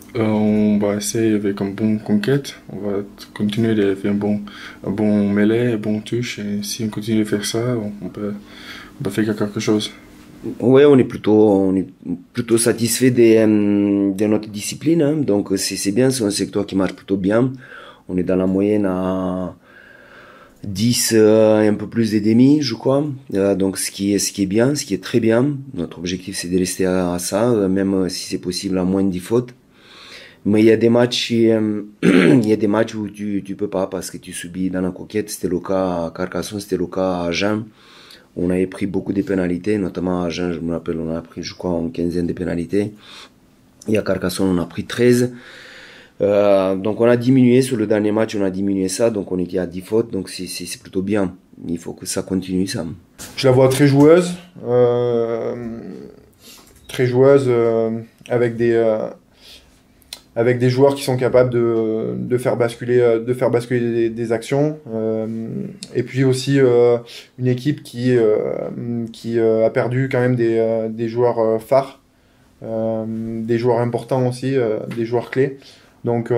On va essayer avec un bon conquête. On va continuer de faire un bon mêlée, un bon touche. Et si on continue de faire ça, on peut faire quelque chose. Ouais, on est plutôt satisfait de notre discipline, hein. Donc c'est bien, c'est un secteur qui marche plutôt bien. On est dans la moyenne à 10 et un peu plus des demi, je crois. Donc ce qui est bien, ce qui est très bien. Notre objectif c'est de rester à ça, même si c'est possible à moins de 10 fautes. Mais il y a des matchs, il y a des matchs où tu peux pas parce que tu subis dans la conquête. C'était le cas à Carcassonne, c'était le cas à Agen. On avait pris beaucoup de pénalités, notamment à Agen, je me rappelle, on a pris, je crois, une quinzaine de pénalités. Et à Carcassonne, on a pris 13. Donc on a diminué sur le dernier match, on a diminué ça, donc on était à 10 fautes, donc c'est plutôt bien. Il faut que ça continue, ça. Je la vois très joueuse avec des joueurs qui sont capables de faire basculer des actions. Et puis aussi une équipe qui a perdu quand même des joueurs phares, des joueurs importants aussi, des joueurs clés. Donc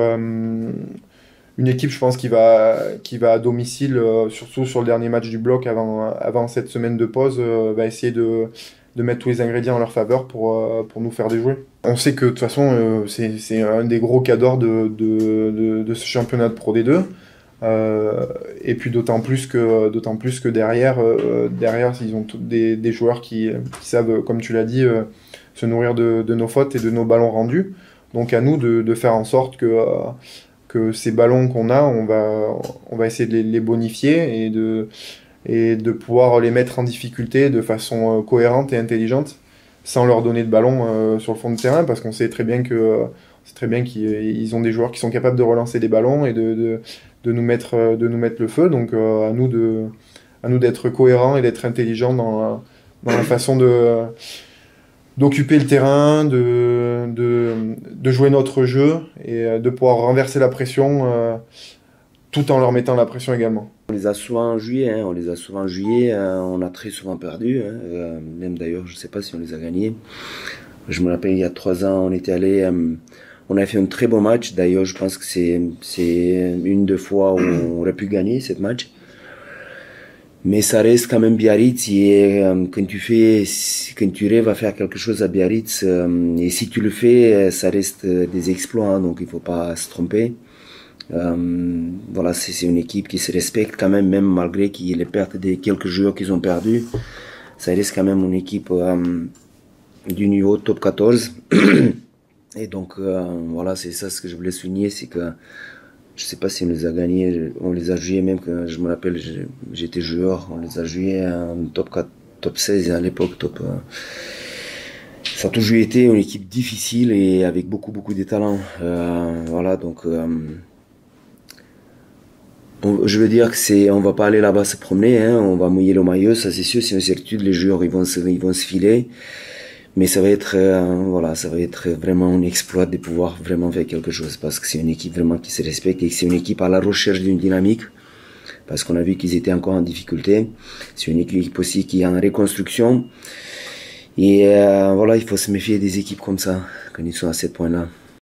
une équipe, je pense, qui va à domicile, surtout sur le dernier match du bloc avant cette semaine de pause, va essayer de mettre tous les ingrédients en leur faveur pour nous faire déjouer. On sait que de toute façon, c'est un des gros cadors de ce championnat de Pro D2. Et puis d'autant plus que derrière, ils ont des joueurs qui savent, comme tu l'as dit, se nourrir de nos fautes et de nos ballons rendus. Donc à nous de faire en sorte que ces ballons qu'on a, on va essayer de les bonifier et de pouvoir les mettre en difficulté de façon cohérente et intelligente, sans leur donner de ballon sur le fond de terrain, parce qu'on sait très bien qu'ils ont des joueurs qui sont capables de relancer des ballons et de nous mettre le feu. Donc à nous d'être cohérents et d'être intelligents dans la façon d'occuper le terrain, de jouer notre jeu et de pouvoir renverser la pression tout en leur mettant la pression également. On les a souvent joués, hein, on les a souvent joués, on a très souvent perdu, hein, même d'ailleurs, je sais pas si on les a gagnés. Je me rappelle, il y a 3 ans, on était allé, on a fait un très bon match. D'ailleurs, je pense que c'est une des fois où on aurait pu gagner cette match. Mais ça reste quand même Biarritz et quand tu rêves à faire quelque chose à Biarritz, et si tu le fais, ça reste des exploits, hein, donc il faut pas se tromper. Voilà, c'est une équipe qui se respecte quand même, même malgré qu'il y ait les pertes de quelques joueurs qu'ils ont perdus. Ça reste quand même une équipe du niveau top 14. Et donc voilà, c'est ça ce que je voulais souligner, c'est que je sais pas si on les a gagnés, on les a joués même que je me rappelle, j'étais joueur, on les a joués en top 4, top 16 et à l'époque top. Ça a toujours été une équipe difficile et avec beaucoup de talent. Voilà, donc je veux dire que on va pas aller là-bas se promener, hein, on va mouiller le maillot, ça c'est sûr, c'est une certitude, les joueurs ils vont se filer. Mais ça va être, voilà, ça va être vraiment un exploit de pouvoir vraiment faire quelque chose parce que c'est une équipe vraiment qui se respecte et que c'est une équipe à la recherche d'une dynamique parce qu'on a vu qu'ils étaient encore en difficulté. C'est une équipe aussi qui est en reconstruction et voilà, il faut se méfier des équipes comme ça quand ils sont à ce point-là.